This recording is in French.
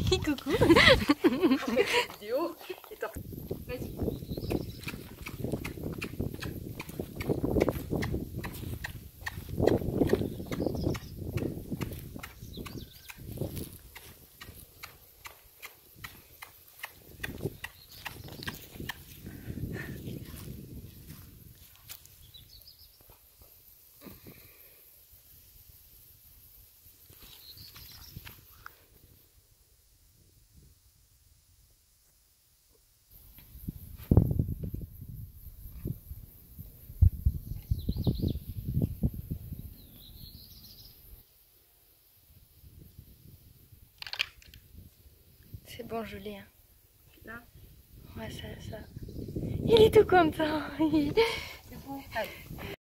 Coucou. Après cette vidéo, vas-y. C'est bon, je l'ai. Hein. Là. Ouais, ça. Il est tout content. Allez.